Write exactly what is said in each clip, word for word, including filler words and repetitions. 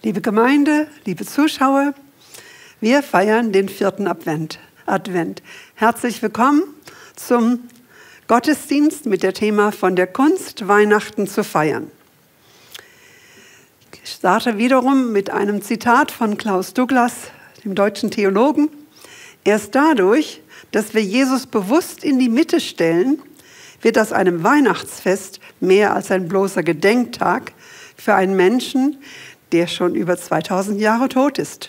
Liebe Gemeinde, liebe Zuschauer, wir feiern den vierten Advent. Advent. Herzlich willkommen zum Gottesdienst mit dem Thema von der Kunst, Weihnachten zu feiern. Ich starte wiederum mit einem Zitat von Klaus Douglas, dem deutschen Theologen. Erst dadurch, dass wir Jesus bewusst in die Mitte stellen, wird aus einem Weihnachtsfest mehr als ein bloßer Gedenktag für einen Menschen, der schon über zweitausend Jahre tot ist.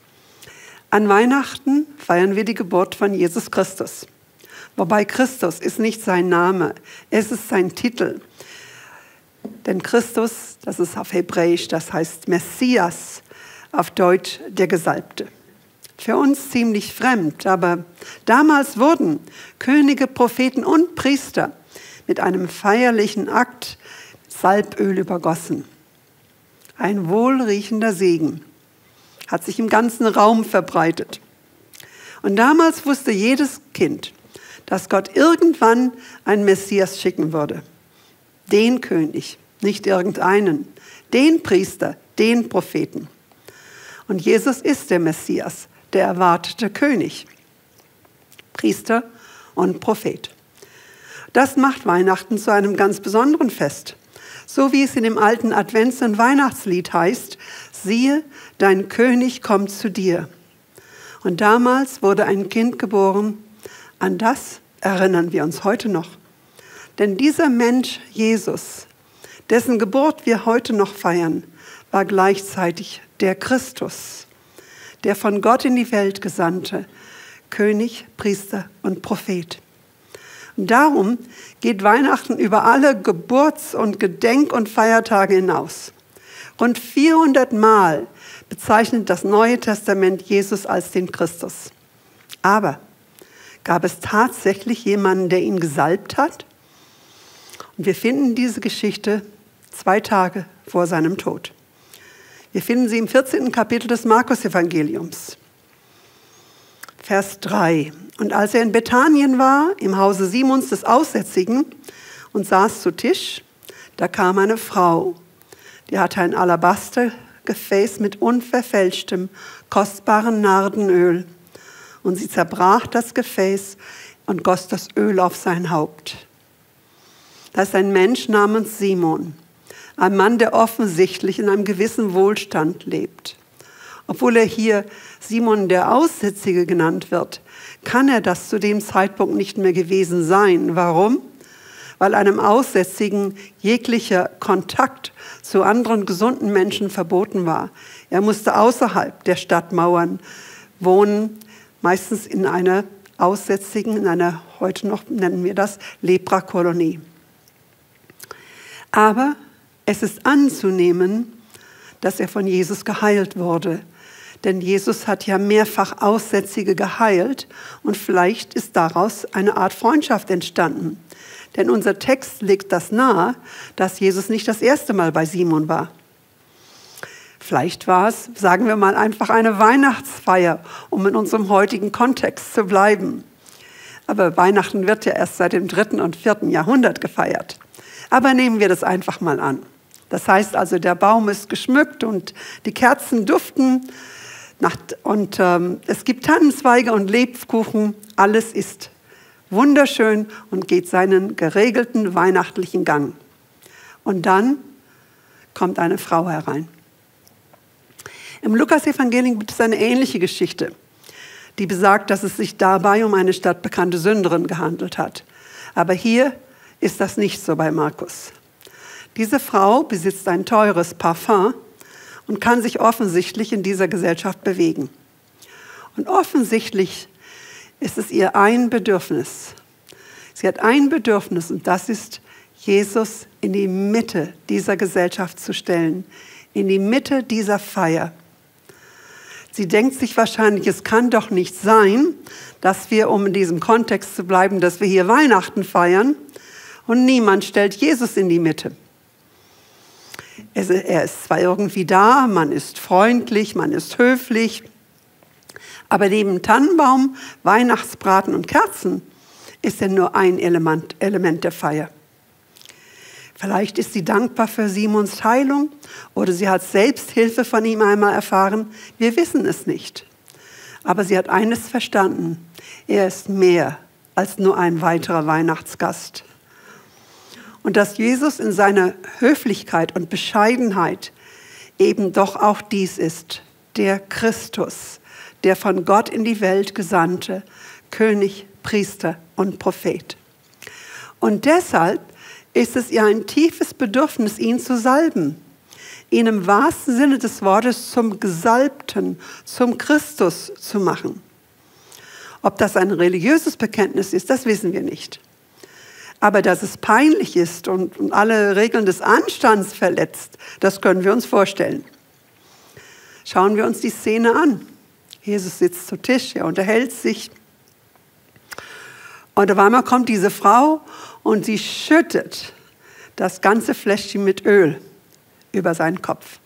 An Weihnachten feiern wir die Geburt von Jesus Christus. Wobei Christus ist nicht sein Name, es ist sein Titel. Denn Christus, das ist auf Hebräisch, das heißt Messias, auf Deutsch der Gesalbte. Für uns ziemlich fremd, aber damals wurden Könige, Propheten und Priester mit einem feierlichen Akt Salböl übergossen. Ein wohlriechender Segen hat sich im ganzen Raum verbreitet. Und damals wusste jedes Kind, dass Gott irgendwann einen Messias schicken würde. Den König, nicht irgendeinen, den Priester, den Propheten. Und Jesus ist der Messias, der erwartete König, Priester und Prophet. Das macht Weihnachten zu einem ganz besonderen Fest. So wie es in dem alten Advents- und Weihnachtslied heißt, siehe, dein König kommt zu dir. Und damals wurde ein Kind geboren, an das erinnern wir uns heute noch. Denn dieser Mensch, Jesus, dessen Geburt wir heute noch feiern, war gleichzeitig der Christus, der von Gott in die Welt gesandte, König, Priester und Prophet. Und darum geht Weihnachten über alle Geburts- und Gedenk- und Feiertage hinaus. Rund vierhundert Mal bezeichnet das Neue Testament Jesus als den Christus. Aber gab es tatsächlich jemanden, der ihn gesalbt hat? Und wir finden diese Geschichte zwei Tage vor seinem Tod. Wir finden sie im vierzehnten Kapitel des Markus-Evangeliums. Vers drei. Und als er in Bethanien war, im Hause Simons des Aussätzigen, und saß zu Tisch, da kam eine Frau, die hatte ein Alabastergefäß mit unverfälschtem, kostbaren Nardenöl. Und sie zerbrach das Gefäß und goss das Öl auf sein Haupt. Das ist ein Mensch namens Simon, ein Mann, der offensichtlich in einem gewissen Wohlstand lebt. Obwohl er hier Simon der Aussätzige genannt wird, kann er das zu dem Zeitpunkt nicht mehr gewesen sein. Warum? Weil einem Aussätzigen jeglicher Kontakt zu anderen gesunden Menschen verboten war. Er musste außerhalb der Stadtmauern wohnen, meistens in einer Aussätzigen, in einer, heute noch nennen wir das, Leprakolonie. Aber es ist anzunehmen, dass er von Jesus geheilt wurde. Denn Jesus hat ja mehrfach Aussätzige geheilt und vielleicht ist daraus eine Art Freundschaft entstanden. Denn unser Text legt das nahe, dass Jesus nicht das erste Mal bei Simon war. Vielleicht war es, sagen wir mal, einfach eine Weihnachtsfeier, um in unserem heutigen Kontext zu bleiben. Aber Weihnachten wird ja erst seit dem dritten und vierten Jahrhundert gefeiert. Aber nehmen wir das einfach mal an. Das heißt also, der Baum ist geschmückt und die Kerzen duften und ähm, es gibt Tannenzweige und Lebkuchen. Alles ist wunderschön und geht seinen geregelten weihnachtlichen Gang. Und dann kommt eine Frau herein. Im Lukas-Evangelium gibt es eine ähnliche Geschichte, die besagt, dass es sich dabei um eine stadtbekannte Sünderin gehandelt hat. Aber hier ist das nicht so bei Markus. Diese Frau besitzt ein teures Parfum und kann sich offensichtlich in dieser Gesellschaft bewegen. Und offensichtlich ist es ihr ein Bedürfnis. Sie hat ein Bedürfnis und das ist, Jesus in die Mitte dieser Gesellschaft zu stellen, in die Mitte dieser Feier. Sie denkt sich wahrscheinlich, es kann doch nicht sein, dass wir, um in diesem Kontext zu bleiben, dass wir hier Weihnachten feiern und niemand stellt Jesus in die Mitte. Er ist zwar irgendwie da, man ist freundlich, man ist höflich, aber neben Tannenbaum, Weihnachtsbraten und Kerzen ist er nur ein Element, Element der Feier. Vielleicht ist sie dankbar für Simons Heilung oder sie hat selbst Hilfe von ihm einmal erfahren. Wir wissen es nicht. Aber sie hat eines verstanden. Er ist mehr als nur ein weiterer Weihnachtsgast. Und dass Jesus in seiner Höflichkeit und Bescheidenheit eben doch auch dies ist, der Christus, der von Gott in die Welt gesandte König, Priester und Prophet. Und deshalb ist es ihr ein tiefes Bedürfnis, ihn zu salben, ihn im wahrsten Sinne des Wortes zum Gesalbten, zum Christus zu machen. Ob das ein religiöses Bekenntnis ist, das wissen wir nicht. Aber dass es peinlich ist und, und alle Regeln des Anstands verletzt, das können wir uns vorstellen. Schauen wir uns die Szene an. Jesus sitzt zu Tisch, er unterhält sich. Und auf einmal kommt diese Frau und sie schüttet das ganze Fläschchen mit Öl über seinen Kopf.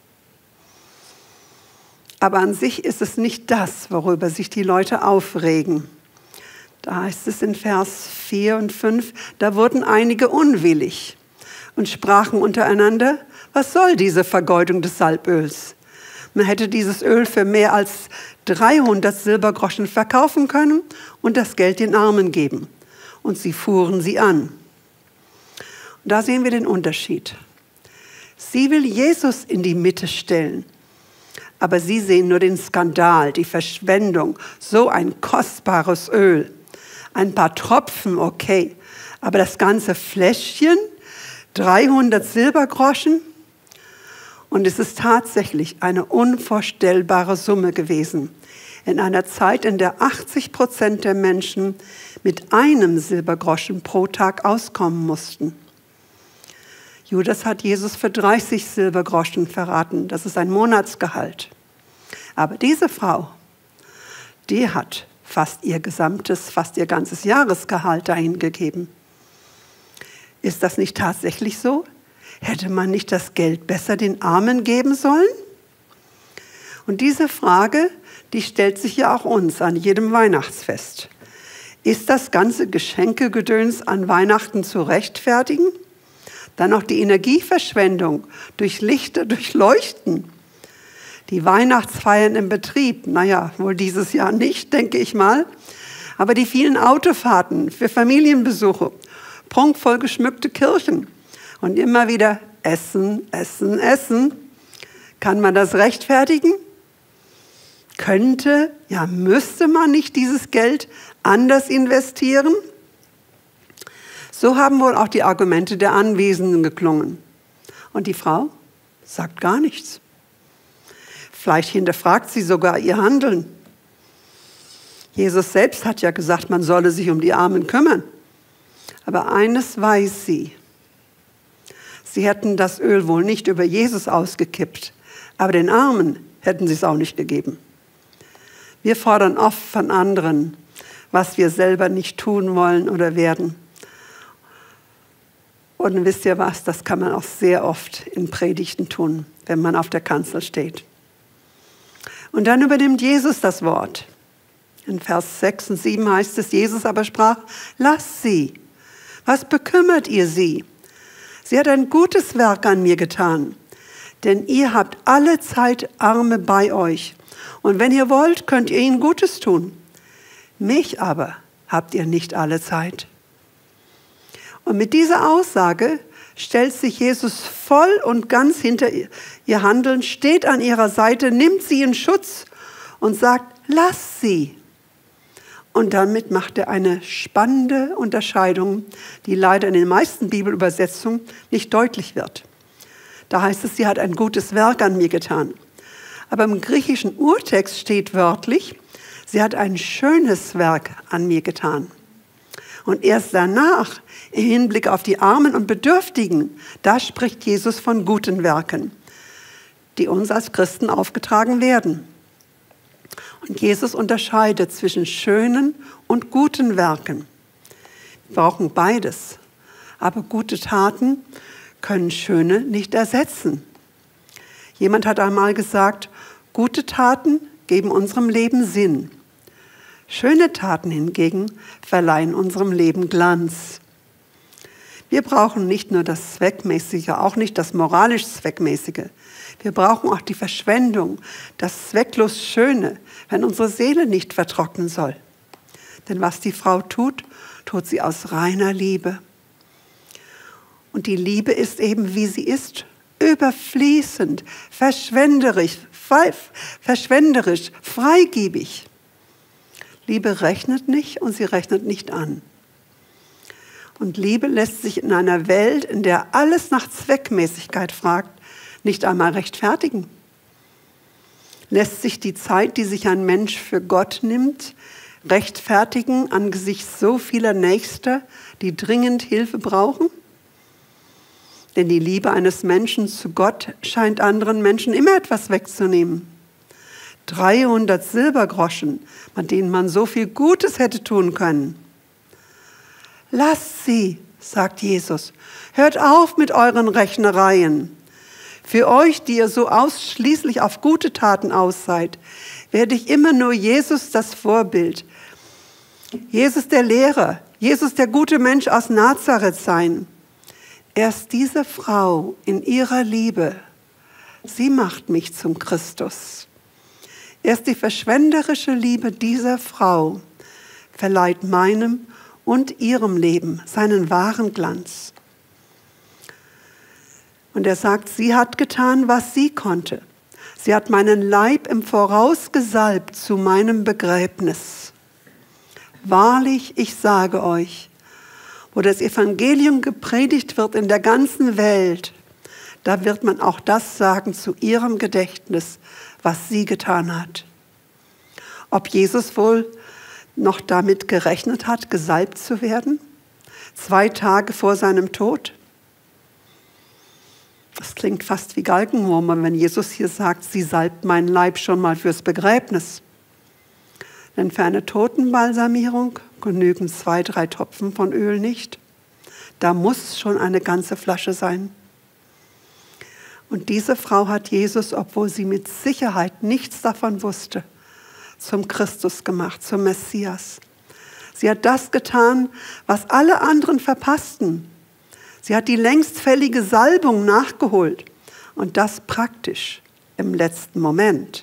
Aber an sich ist es nicht das, worüber sich die Leute aufregen. Da heißt es in Vers vier und fünf, da wurden einige unwillig und sprachen untereinander, was soll diese Vergeudung des Salböls? Man hätte dieses Öl für mehr als dreihundert Silbergroschen verkaufen können und das Geld den Armen geben. Und sie fuhren sie an. Und da sehen wir den Unterschied. Sie will Jesus in die Mitte stellen, aber sie sehen nur den Skandal, die Verschwendung, so ein kostbares Öl. Ein paar Tropfen, okay, aber das ganze Fläschchen, dreihundert Silbergroschen. Und es ist tatsächlich eine unvorstellbare Summe gewesen. In einer Zeit, in der achtzig Prozent der Menschen mit einem Silbergroschen pro Tag auskommen mussten. Judas hat Jesus für dreißig Silbergroschen verraten. Das ist ein Monatsgehalt. Aber diese Frau, die hat fast ihr gesamtes, fast ihr ganzes Jahresgehalt dahin gegeben. Ist das nicht tatsächlich so? Hätte man nicht das Geld besser den Armen geben sollen? Und diese Frage, die stellt sich ja auch uns an jedem Weihnachtsfest. Ist das ganze Geschenkegedöns an Weihnachten zu rechtfertigen? Dann noch die Energieverschwendung durch Lichter, durch Leuchten. Die Weihnachtsfeiern im Betrieb, naja, wohl dieses Jahr nicht, denke ich mal. Aber die vielen Autofahrten für Familienbesuche, prunkvoll geschmückte Kirchen und immer wieder Essen, Essen, Essen. Kann man das rechtfertigen? Könnte, ja müsste man nicht dieses Geld anders investieren? So haben wohl auch die Argumente der Anwesenden geklungen. Und die Frau sagt gar nichts. Vielleicht hinterfragt sie sogar ihr Handeln. Jesus selbst hat ja gesagt, man solle sich um die Armen kümmern. Aber eines weiß sie. Sie hätten das Öl wohl nicht über Jesus ausgekippt, aber den Armen hätten sie es auch nicht gegeben. Wir fordern oft von anderen, was wir selber nicht tun wollen oder werden. Und wisst ihr was, das kann man auch sehr oft in Predigten tun, wenn man auf der Kanzel steht. Und dann übernimmt Jesus das Wort. In Vers sechs und sieben heißt es, Jesus aber sprach, lasst sie. Was bekümmert ihr sie? Sie hat ein gutes Werk an mir getan, denn ihr habt alle Zeit Arme bei euch. Und wenn ihr wollt, könnt ihr ihnen Gutes tun. Mich aber habt ihr nicht alle Zeit. Und mit dieser Aussage stellt sich Jesus voll und ganz hinter ihr Handeln, steht an ihrer Seite, nimmt sie in Schutz und sagt, lass sie. Und damit macht er eine spannende Unterscheidung, die leider in den meisten Bibelübersetzungen nicht deutlich wird. Da heißt es, sie hat ein gutes Werk an mir getan. Aber im griechischen Urtext steht wörtlich, sie hat ein schönes Werk an mir getan. Und erst danach, im Hinblick auf die Armen und Bedürftigen, da spricht Jesus von guten Werken, die uns als Christen aufgetragen werden. Und Jesus unterscheidet zwischen schönen und guten Werken. Wir brauchen beides. Aber gute Taten können schöne nicht ersetzen. Jemand hat einmal gesagt, gute Taten geben unserem Leben Sinn. Schöne Taten hingegen verleihen unserem Leben Glanz. Wir brauchen nicht nur das Zweckmäßige, auch nicht das moralisch Zweckmäßige. Wir brauchen auch die Verschwendung, das zwecklos Schöne, wenn unsere Seele nicht vertrocknen soll. Denn was die Frau tut, tut sie aus reiner Liebe. Und die Liebe ist eben, wie sie ist, überfließend, verschwenderisch, verschwenderisch, freigebig. Liebe rechnet nicht und sie rechnet nicht an. Und Liebe lässt sich in einer Welt, in der alles nach Zweckmäßigkeit fragt, nicht einmal rechtfertigen. Lässt sich die Zeit, die sich ein Mensch für Gott nimmt, rechtfertigen angesichts so vieler Nächster, die dringend Hilfe brauchen? Denn die Liebe eines Menschen zu Gott scheint anderen Menschen immer etwas wegzunehmen. dreihundert Silbergroschen, mit denen man so viel Gutes hätte tun können. Lasst sie, sagt Jesus, hört auf mit euren Rechnereien. Für euch, die ihr so ausschließlich auf gute Taten aus seid, werde ich immer nur Jesus das Vorbild, Jesus der Lehrer, Jesus der gute Mensch aus Nazareth sein. Erst diese Frau in ihrer Liebe, sie macht mich zum Christus. Erst die verschwenderische Liebe dieser Frau verleiht meinem und ihrem Leben seinen wahren Glanz. Und er sagt, sie hat getan, was sie konnte. Sie hat meinen Leib im Voraus gesalbt zu meinem Begräbnis. Wahrlich, ich sage euch, wo das Evangelium gepredigt wird in der ganzen Welt, da wird man auch das sagen zu ihrem Gedächtnis, was sie getan hat. Ob Jesus wohl noch damit gerechnet hat, gesalbt zu werden, zwei Tage vor seinem Tod? Das klingt fast wie Galgenhumor, wenn Jesus hier sagt, sie salbt meinen Leib schon mal fürs Begräbnis. Denn für eine Totenbalsamierung genügen zwei, drei Tropfen von Öl nicht. Da muss schon eine ganze Flasche sein. Und diese Frau hat Jesus, obwohl sie mit Sicherheit nichts davon wusste, zum Christus gemacht, zum Messias. Sie hat das getan, was alle anderen verpassten. Sie hat die längst fällige Salbung nachgeholt und das praktisch im letzten Moment.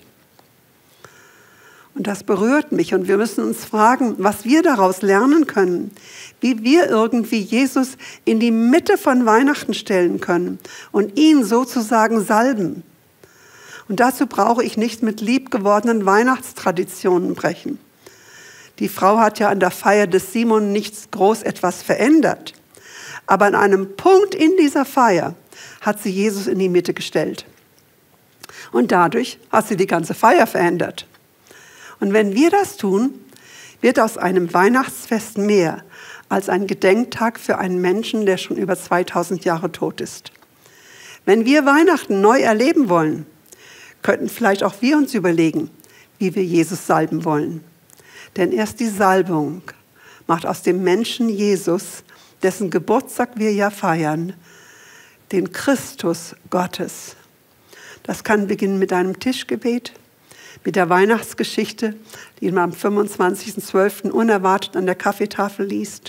Und das berührt mich und wir müssen uns fragen, was wir daraus lernen können, wie wir irgendwie Jesus in die Mitte von Weihnachten stellen können und ihn sozusagen salben. Und dazu brauche ich nicht mit liebgewordenen Weihnachtstraditionen brechen. Die Frau hat ja an der Feier des Simon nichts groß etwas verändert. Aber an einem Punkt in dieser Feier hat sie Jesus in die Mitte gestellt. Und dadurch hat sie die ganze Feier verändert. Und wenn wir das tun, wird aus einem Weihnachtsfest mehr als ein Gedenktag für einen Menschen, der schon über zweitausend Jahre tot ist. Wenn wir Weihnachten neu erleben wollen, könnten vielleicht auch wir uns überlegen, wie wir Jesus salben wollen. Denn erst die Salbung macht aus dem Menschen Jesus, dessen Geburtstag wir ja feiern, den Christus Gottes. Das kann beginnen mit einem Tischgebet, mit der Weihnachtsgeschichte, die man am fünfundzwanzigsten zwölften unerwartet an der Kaffeetafel liest.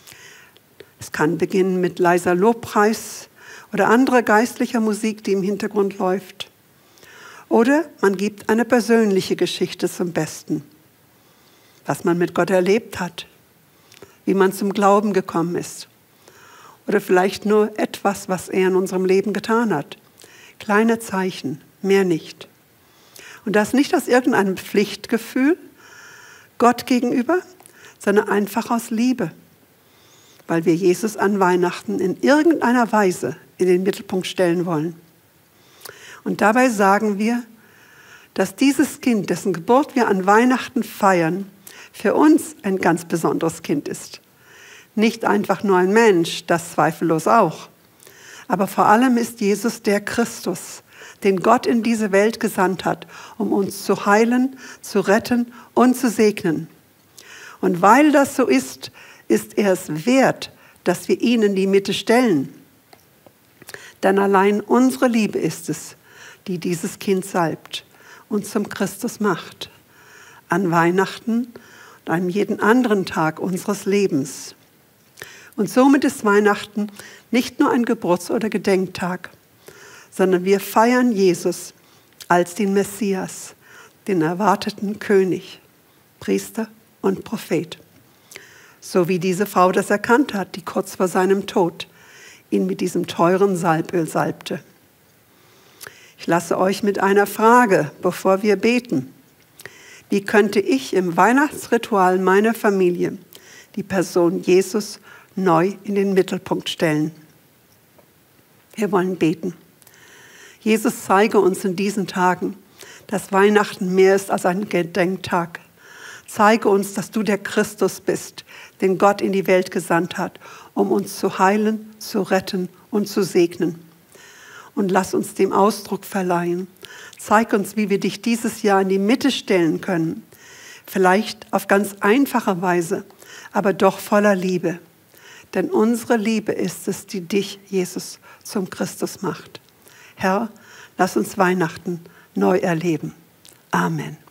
Es kann beginnen mit leiser Lobpreis oder anderer geistlicher Musik, die im Hintergrund läuft. Oder man gibt eine persönliche Geschichte zum Besten, was man mit Gott erlebt hat, wie man zum Glauben gekommen ist. Oder vielleicht nur etwas, was er in unserem Leben getan hat. Kleine Zeichen, mehr nicht. Und das nicht aus irgendeinem Pflichtgefühl Gott gegenüber, sondern einfach aus Liebe, weil wir Jesus an Weihnachten in irgendeiner Weise in den Mittelpunkt stellen wollen. Und dabei sagen wir, dass dieses Kind, dessen Geburt wir an Weihnachten feiern, für uns ein ganz besonderes Kind ist. Nicht einfach nur ein Mensch, das zweifellos auch. Aber vor allem ist Jesus der Christus, den Gott in diese Welt gesandt hat, um uns zu heilen, zu retten und zu segnen. Und weil das so ist, ist er es wert, dass wir ihn in die Mitte stellen. Denn allein unsere Liebe ist es, die dieses Kind salbt und zum Christus macht. An Weihnachten und an jeden anderen Tag unseres Lebens. Und somit ist Weihnachten nicht nur ein Geburts- oder Gedenktag, sondern wir feiern Jesus als den Messias, den erwarteten König, Priester und Prophet. So wie diese Frau das erkannt hat, die kurz vor seinem Tod ihn mit diesem teuren Salböl salbte. Ich lasse euch mit einer Frage, bevor wir beten. Wie könnte ich im Weihnachtsritual meiner Familie die Person Jesus neu in den Mittelpunkt stellen? Wir wollen beten. Jesus, zeige uns in diesen Tagen, dass Weihnachten mehr ist als ein Gedenktag. Zeige uns, dass du der Christus bist, den Gott in die Welt gesandt hat, um uns zu heilen, zu retten und zu segnen. Und lass uns dem Ausdruck verleihen. Zeig uns, wie wir dich dieses Jahr in die Mitte stellen können. Vielleicht auf ganz einfache Weise, aber doch voller Liebe. Denn unsere Liebe ist es, die dich, Jesus, zum Christus macht. Herr, lass uns Weihnachten neu erleben. Amen.